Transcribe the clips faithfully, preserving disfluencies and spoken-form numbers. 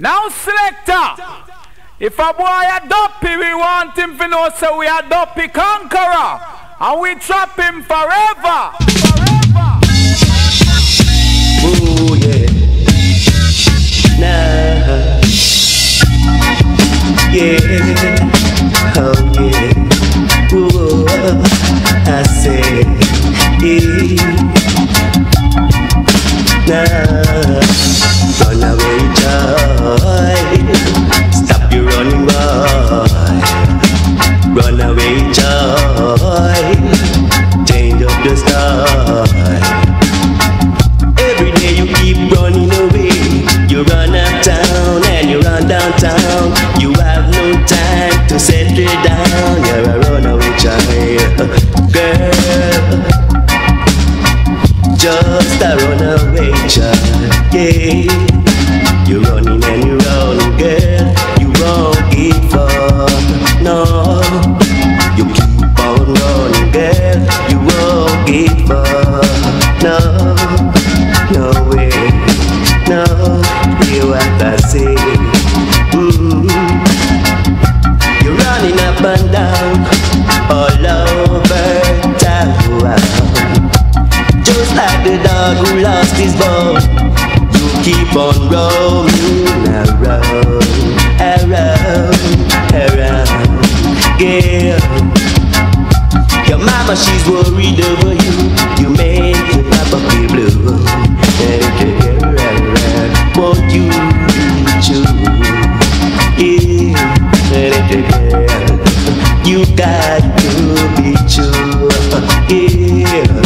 Now selector, if a boy a dopey, we want him to know so we a dopey conqueror, and we trap him forever. Forever. Ooh yeah, nah, yeah, oh yeah, ooh, I say, yeah, nah, run away joy, stop your running boy, run away joy, change up the style. Every day you keep running away, you run uptown and you run downtown, you have no time to settle down, you're a runaway child, girl, just a runaway child, yeah. You're running and you run, girl, you won't give up, no. You keep on running, girl, you won't give up, no. No way, no, hear what I say. Mm-hmm. You're running up and down, all over town, just like the dog who lost his bone. Keep on roaming around, around, around, girl. Your mama, she's worried over you. You make your papa feel blue. Won't you be true? Yeah, you got to be true. Yeah.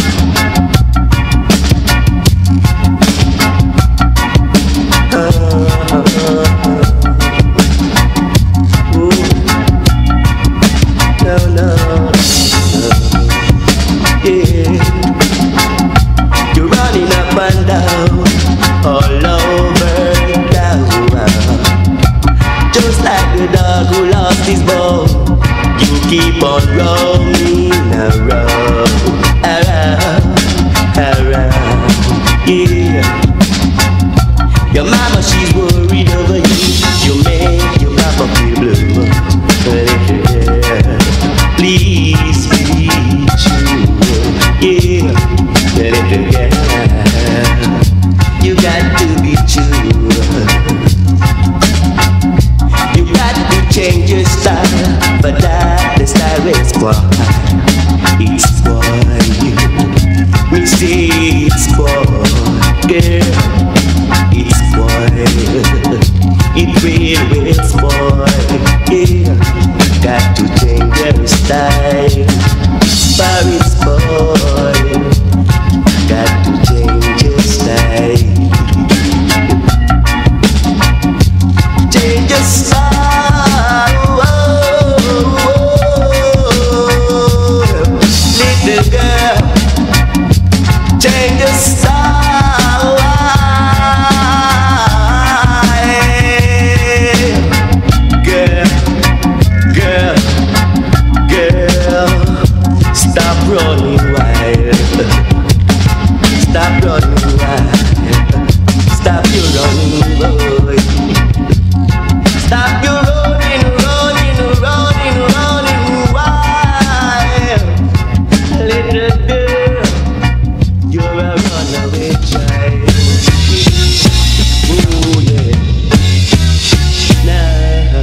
Keep on roaming around, around, around, yeah. Your mama, she's worried over you. You make your papa feel blue. Yeah. Please be true, yeah. You got to be true. You got to change your style, but that the style is spoiled. It's spoiled, we say it's spoiled, girl. It's spoiled, it will, will spoil, yeah. Got to change your style, but it's spoiled. Got to change your style, change your style. Change the style, girl, girl, girl. Stop running wild, stop running wild, stop your running, boy. Stop your running, running, running, running wild, little girl. You're a runaway child. Ooh, yeah. Nah.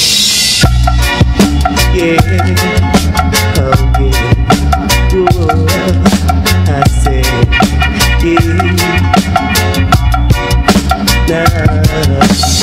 Yeah. Oh, yeah. Ooh, I say, yeah. Nah.